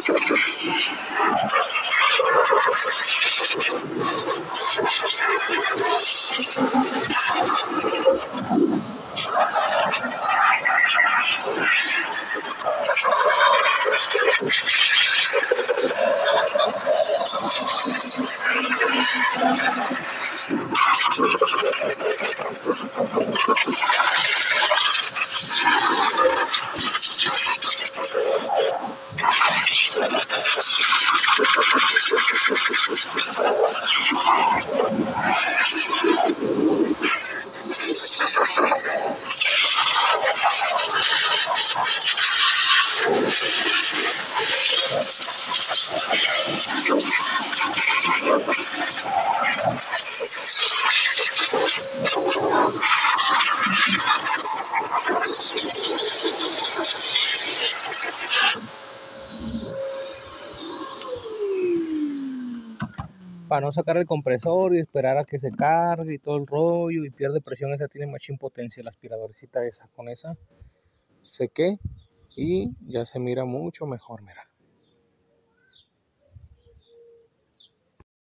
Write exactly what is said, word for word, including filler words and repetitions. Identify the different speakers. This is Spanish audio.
Speaker 1: Para no sacar el compresor y esperar a que se cargue y todo el rollo y pierde presión. Esa tiene machín potencia, la aspiradorcita esa. Con esa sequé y ya se mira mucho mejor, mira.